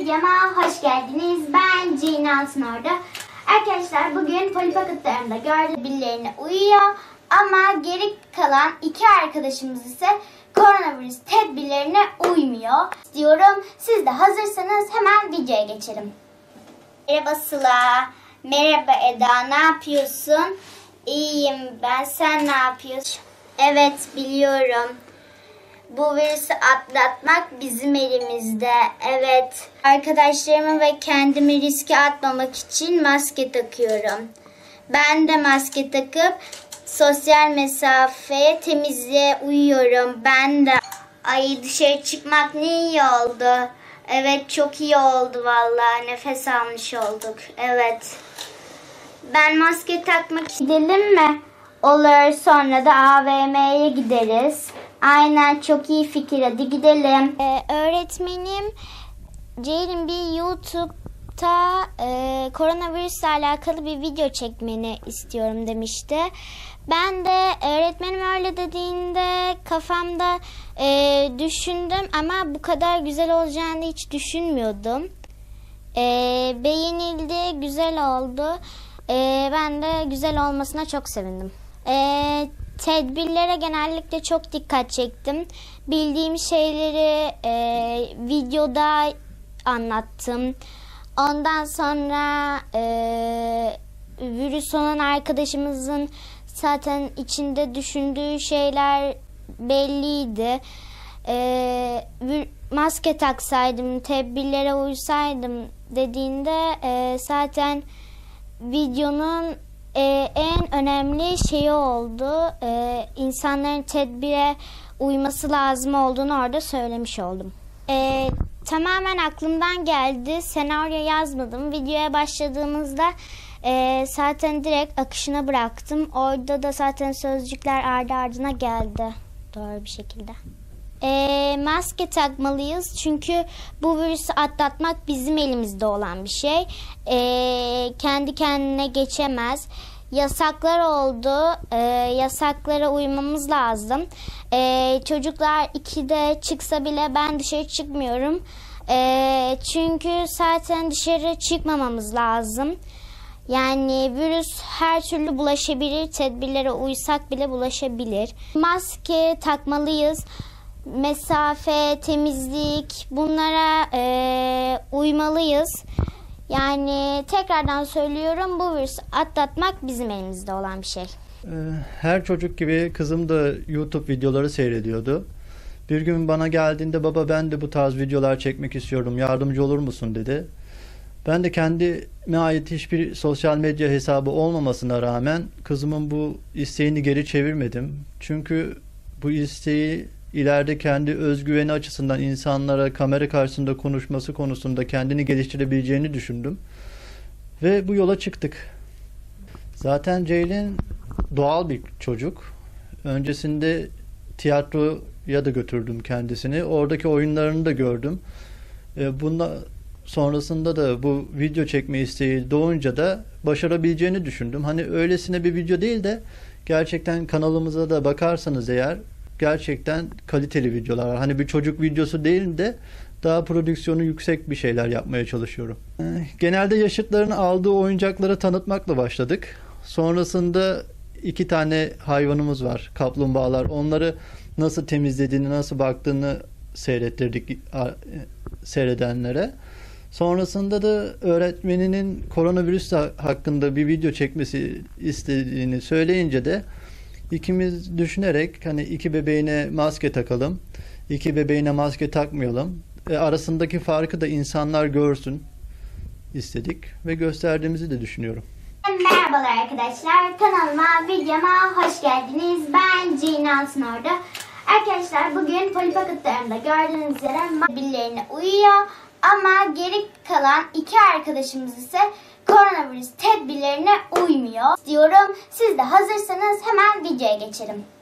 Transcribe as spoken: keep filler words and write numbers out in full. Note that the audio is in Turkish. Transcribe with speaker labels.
Speaker 1: videoma hoş geldiniz. Ben Ceylin Altınordu. Arkadaşlar bugün Polipakıtlarımda gördüğünüz birilerine uyuyor. Ama geri kalan iki arkadaşımız ise koronavirüs tedbirlerine uymuyor diyorum. Siz de hazırsanız hemen videoya geçelim. Merhaba Sıla. Merhaba Eda. Ne yapıyorsun? İyiyim ben. Sen ne yapıyorsun? Evet biliyorum. Bu virüsü atlatmak bizim elimizde. Evet. Arkadaşlarımı ve kendimi riske atmamak için maske takıyorum. Ben de maske takıp sosyal mesafeye, temizliğe uyuyorum. Ben de. Ay dışarı çıkmak ne iyi oldu. Evet çok iyi oldu vallahi. Nefes almış olduk. Evet. Ben maske takmak gidelim mi? Olur, sonra da A V M'ye gideriz. Aynen, çok iyi fikir, hadi gidelim. Ee, öğretmenim Ceylin bir YouTube'da e, koronavirüsle alakalı bir video çekmeni istiyorum demişti. Ben de öğretmenim öyle dediğinde kafamda e, düşündüm ama bu kadar güzel olacağını hiç düşünmüyordum. E, beğenildi, güzel oldu. E, ben de güzel olmasına çok sevindim. E, tedbirlere genellikle çok dikkat çektim. Bildiğim şeyleri e, videoda anlattım. Ondan sonra e, virüs olan arkadaşımızın zaten içinde düşündüğü şeyler belliydi. E, maske taksaydım, tedbirlere uysaydım dediğinde e, zaten videonun e, en önemli şeyi oldu. E, insanların tedbire uyması lazım olduğunu orada söylemiş oldum. E, tamamen aklımdan geldi. Senaryo yazmadım. Videoya başladığımızda e, zaten direkt akışına bıraktım. Orada da zaten sözcükler ardı ardına geldi. Doğru bir şekilde. E, maske takmalıyız çünkü bu virüsü atlatmak bizim elimizde olan bir şey. E, kendi kendine geçemez. Yasaklar oldu. E, yasaklara uymamız lazım. E, çocuklar ikide çıksa bile ben dışarı çıkmıyorum. E, çünkü zaten dışarı çıkmamamız lazım. Yani virüs her türlü bulaşabilir. Tedbirlere uysak bile bulaşabilir. Maske takmalıyız. Mesafe, temizlik, bunlara e, uymalıyız. Yani tekrardan söylüyorum, bu virüsü atlatmak bizim elimizde olan bir şey.
Speaker 2: Her çocuk gibi kızım da YouTube videoları seyrediyordu. Bir gün bana geldiğinde baba ben de bu tarz videolar çekmek istiyorum, yardımcı olur musun dedi. Ben de kendime ait hiçbir sosyal medya hesabı olmamasına rağmen kızımın bu isteğini geri çevirmedim. Çünkü bu isteği ileride kendi özgüveni açısından insanlara kamera karşısında konuşması konusunda kendini geliştirebileceğini düşündüm. Ve bu yola çıktık. Zaten Ceylin doğal bir çocuk. Öncesinde tiyatroya da götürdüm kendisini. Oradaki oyunlarını da gördüm. Bundan sonrasında da bu video çekme isteği doğunca da başarabileceğini düşündüm. Hani öylesine bir video değil de gerçekten kanalımıza da bakarsanız eğer gerçekten kaliteli videolar var. Hani bir çocuk videosu değil de daha prodüksiyonu yüksek bir şeyler yapmaya çalışıyorum. Genelde yaşıtların aldığı oyuncakları tanıtmakla başladık. Sonrasında iki tane hayvanımız var, kaplumbağalar. Onları nasıl temizlediğini, nasıl baktığını seyrettirdik seyredenlere. Sonrasında da öğretmeninin koronavirüs hakkında bir video çekmesi istediğini söyleyince de İkimiz düşünerek hani iki bebeğine maske takalım, iki bebeğine maske takmayalım. E, arasındaki farkı da insanlar görsün istedik ve gösterdiğimizi de düşünüyorum.
Speaker 1: Merhabalar arkadaşlar, kanalıma, videoma hoş geldiniz. Ben Ceylin Altınordu. Arkadaşlar bugün Polipakıtlarımda gördüğünüz üzere birilerine uyuyor. Ama geri kalan iki arkadaşımız ise koronavirüs tedbirlerine uymuyor diyorum. Siz de hazırsanız hemen videoya geçelim.